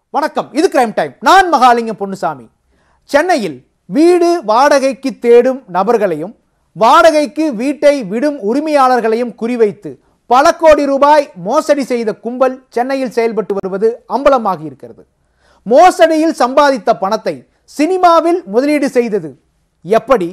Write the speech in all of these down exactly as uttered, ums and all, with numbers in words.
வணக்கம், இது crime time. நான் மகாலிங்கம் பொன்னுசாமி. சென்னையில் வீடு வாடகைக்கு தேடும் நபர்களையும் வாடகைக்கு வீட்டை விடும் உரிமையாளர்களையும் குறிவைத்து பல கோடி ரூபாய் மோசடி செய்த கும்பல் சென்னையில் செயல்பட்டு வருவது அம்பலமாகி இருக்கிறது. மோசடியில் சம்பாதித்த பணத்தை சினிமாவில் முதலீடு செய்தது எப்படி?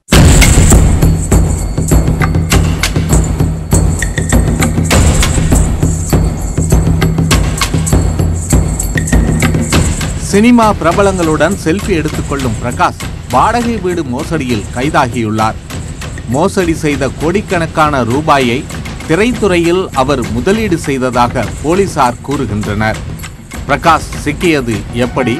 சினிமா பிரபலங்களுடன் செல்ஃபி எடுத்துக்கொள்ளும் பிரகாஷ் வாடகை வீடு மோசடியில் கைதாகியுள்ளார். மோசடி செய்த கோடிக்கணக்கான ரூபாயை திரைத்துறையில் அவர் முதலீடு செய்ததாக போலீசார் கூறுகின்றனர். பிரகாஷ் சிக்கியது எப்படி?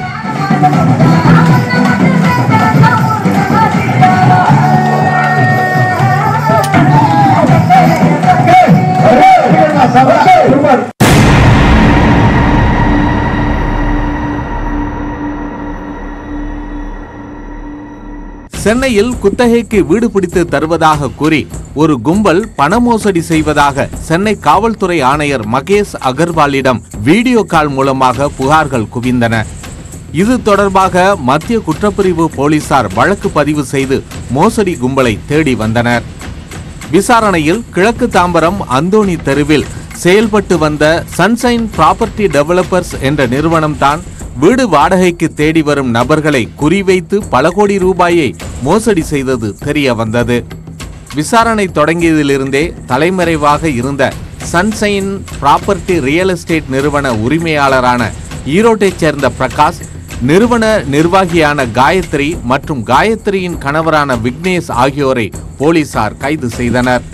சென்னையில் குத்தகைக்கு வீடு பிடித்து தருவதாக கூறி ஒரு கும்பல் பண மோசடி செய்வதாக சென்னை காவல்துறை ஆணையர் மகேஷ் அகர்வாலிடம் வீடியோ கால் மூலமாக புகார்கள் குவிந்தன. இது தொடர்பாக மத்திய குற்றப்பிரிவு போலீசார் வழக்கு பதிவு செய்து மோசடி கும்பலை தேடி வந்தனர். விசாரணையில் கிழக்கு தாம்பரம் அந்தோணி தெருவில் செயல்பட்டு வந்த சன்ஷைன் ப்ராப்பர்ட்டி டெவலப்பர்ஸ் என்ற நிறுவனம்தான் வீடு வாடகைக்கு தேடி வரும் நபர்களை குறிவைத்து பல கோடி ரூபாயை மோசடி செய்தது தெரிய வந்தது. விசாரணை தொடங்கியதிலிருந்தே தலைமறைவாக இருந்த சன்ஷைன் ப்ராப்பர்ட்டி ரியல் எஸ்டேட் நிறுவன உரிமையாளரான ஈரோட்டைச் சேர்ந்த பிரகாஷ், நிறுவன நிர்வாகியான காயத்ரி மற்றும் காயத்ரியின் கணவரான விக்னேஷ் ஆகியோரை போலீசார் கைது செய்தனர்.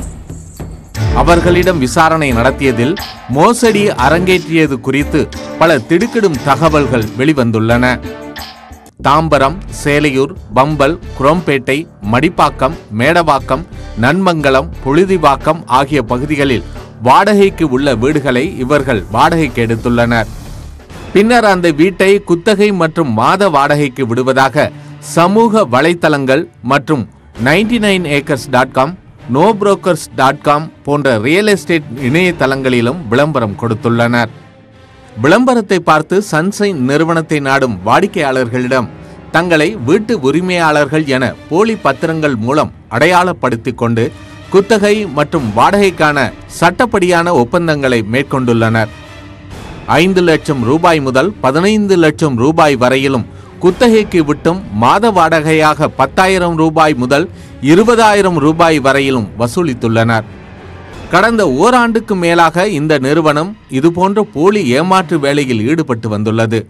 அவர்களிடம் விசாரணை நடத்தியதில் மோசடி அரங்கேற்றியது குறித்து பல திடுக்கிடும் தகவல்கள் வெளிவந்துள்ளன. தாம்பரம், சேலையூர், பம்பல், குரோம்பேட்டை, மடிப்பாக்கம், மேடவாக்கம், நன்மங்கலம், புழுதிவாக்கம் ஆகிய பகுதிகளில் வாடகைக்கு உள்ள வீடுகளை இவர்கள் வாடகைக்கு எடுத்துள்ளனர். பின்னர் அந்த வீட்டை குத்தகை மற்றும் மாத வாடகைக்கு விடுவதாக சமூக வலைத்தளங்கள் மற்றும் ninety nine acres dot com, no brokers dot com போன்ற ரியல் எஸ்டேட் இணையதளங்களிலும் விளம்பரம் கொடுத்துள்ளனர். விளம்பரத்தை பார்த்து சன்ஷைன் நிறுவனத்தை நாடும் வாடிக்கையாளர்களிடம் தங்களை வீட்டு உரிமையாளர்கள் என போலி பத்திரங்கள் மூலம் அடையாளப்படுத்திக் கொண்டு குத்தகை மற்றும் வாடகைக்கான சட்டப்படியான ஒப்பந்தங்களை மேற்கொண்டுள்ளனர். ஐந்து லட்சம் ரூபாய் முதல் பதினைந்து லட்சம் ரூபாய் வரையிலும் குத்தகைக்கு விட்டும் மாத வாடகையாக பத்தாயிரம் ரூபாய் முதல் இருபதாயிரம் ரூபாய் வரையிலும் வசூலித்துள்ளனர். கடந்த ஓராண்டுக்கு மேலாக இந்த நிறுவனம் இதுபோன்ற போலி ஏமாற்று வேலையில் ஈடுபட்டு வந்துள்ளது.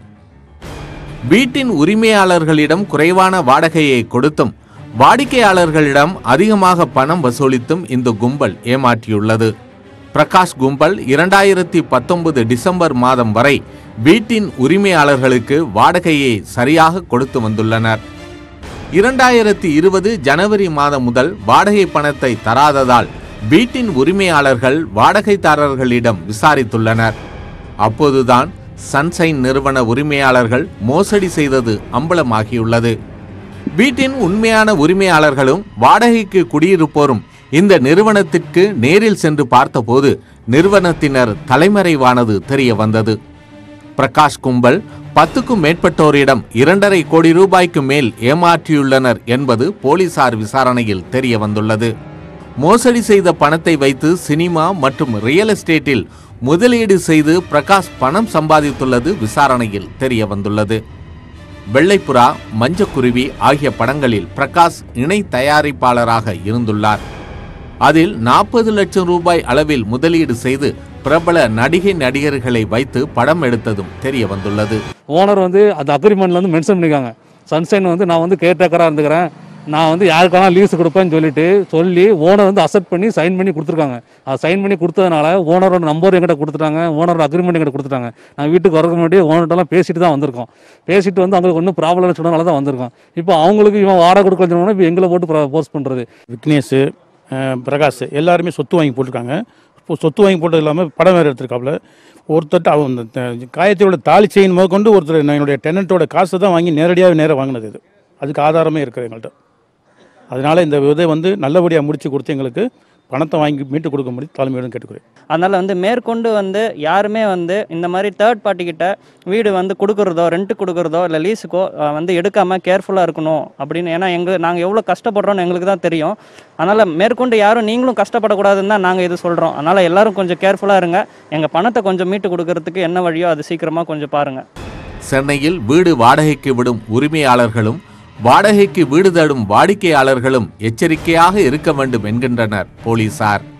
வீட்டின் உரிமையாளர்களிடம் குறைவான வாடகையை கொடுத்தும் வாடிக்கையாளர்களிடம் அதிகமாக பணம் வசூலித்தும் இந்த கும்பல் ஏமாற்றியுள்ளது. பிரகாஷ் கும்பல் இரண்டாயிரத்தி பத்தொன்பது டிசம்பர் மாதம் வரை வீட்டின் உரிமையாளர்களுக்கு வாடகையை சரியாக கொடுத்து வந்துள்ளனர். இரண்டாயிரத்தி இருபது ஜனவரி மாதம் முதல் வாடகை பணத்தை தராததால் வீட்டின் உரிமையாளர்கள் வாடகைதாரர்களிடம் விசாரித்துள்ளனர். அப்போதுதான் சன்ஷைன் நிறுவன உரிமையாளர்கள் மோசடி செய்தது அம்பலமாகியுள்ளது. வீட்டின் உண்மையான உரிமையாளர்களும் வாடகைக்கு குடியிருப்போரும் இந்த நிறுவனத்திற்கு நேரில் சென்று பார்த்தபோது நிறுவனத்தினர் தலைமறைவானது தெரிய வந்தது. பிரகாஷ் கும்பல் பத்துக்கும் மேற்பட்டோரிடம் இரண்டரை கோடி ரூபாய்க்கு மேல் ஏமாற்றியுள்ளனர் என்பது போலீசார் விசாரணையில் தெரிய வந்துள்ளது. மோசடி செய்த பணத்தை வைத்து சினிமா மற்றும் ரியல் எஸ்டேட்டில் முதலீடு செய்து பிரகாஷ் பணம் சம்பாதித்துள்ளது விசாரணையில் தெரிய வந்துள்ளது. வெள்ளைப்புறா, மஞ்சக்குருவி ஆகிய படங்களில் பிரகாஷ் இணை தயாரிப்பாளராக இருந்துள்ளார். அதில் நாற்பது லட்சம் ரூபாய் அளவில் முதலீடு செய்து பிரபல நடிகை நடிகர்களை வைத்து படம் எடுத்ததும் தெரிய வந்துள்ளது. ஓனர் வந்து அந்த அக்ரிமெண்ட்ல வந்து மென்ஷன் பண்ணிருக்காங்க, சன்ஷைன் வந்து நான் வந்து கேர்டேக்கராக இருந்துக்கிறேன், நான் வந்து யாருக்கான லீஸ் கொடுப்பேன்னு சொல்லிட்டு சொல்லி ஓனர் வந்து அக்செப்ட் பண்ணி சைன் பண்ணி கொடுத்துருக்காங்க. அது சைன் பண்ணி கொடுத்ததுனால ஓனரோட நம்பர் எங்கிட்ட கொடுத்துட்டாங்க, ஓனரோட அக்ரிமெண்ட் எங்கிட்ட கொடுத்துட்டாங்க. நான் வீட்டுக்கு வரக்கு முன்னாடி ஓனர்கிட்டலாம் பேசிட்டு தான் வந்திருக்கோம். பேசிட்டு வந்து அவங்களுக்கு ஒன்றும் ப்ராப்ளம் சொன்னதால தான் வந்திருக்கோம். இப்போ அவங்களுக்கு இவன் வாடகை கொடுக்கணும், இப்போ எங்களை போட்டு போஸ்ட் பண்ணுறது. விக்னேஷ், பிரகாஷ் எல்லாருமே சொத்து வாங்கி போட்டிருக்காங்க. இப்போ சொத்து வாங்கி போட்டது இல்லாமல் படம் வேறு எடுத்திருக்காப்புல. ஒருத்தர் அவங்க காயத்திரோட தாலி செயின் முதற்கொண்டு ஒருத்தர் என்னுடைய டெனண்ட்டோட காசை தான் வாங்கி நேரடியாக நேராக வாங்கினது. இது அதுக்கு ஆதாரமே இருக்குது எங்கள்கிட்ட. அதனால் இந்த இதை வந்து நல்லபடியாக முடித்து கொடுத்து எங்களுக்கு பணத்தை வாங்கி மீட்டு கொடுக்கும்படி தலைமையிடம் கேட்டுக்கிறேன். அதனால் வந்து மேற்கொண்டு வந்து யாருமே வந்து இந்த மாதிரி தேர்ட் பார்ட்டிக்கிட்ட வீடு வந்து கொடுக்குறதோ ரெண்ட்டு கொடுக்குறதோ இல்லை லீஸுக்கோ வந்து எடுக்காமல் கேர்ஃபுல்லாக இருக்கணும் அப்படின்னு. ஏன்னா எங்கள் நாங்கள் எவ்வளோ கஷ்டப்படுறோன்னு எங்களுக்கு தான் தெரியும். அதனால் மேற்கொண்டு யாரும் நீங்களும் கஷ்டப்படக்கூடாதுன்னு தான் நாங்கள் இது சொல்கிறோம். அதனால் எல்லோரும் கொஞ்சம் கேர்ஃபுல்லாக இருங்க. எங்கள் பணத்தை கொஞ்சம் மீட்டு கொடுக்கறதுக்கு என்ன வழியோ அது சீக்கிரமாக கொஞ்சம் பாருங்கள். சென்னையில் வீடு வாடகைக்கு விடும் உரிமையாளர்களும் வாடகைக்கு வீடு தேடும் வாடிக்கையாளர்களும் எச்சரிக்கையாக இருக்க வேண்டும் என்கின்றனர் போலீசார்.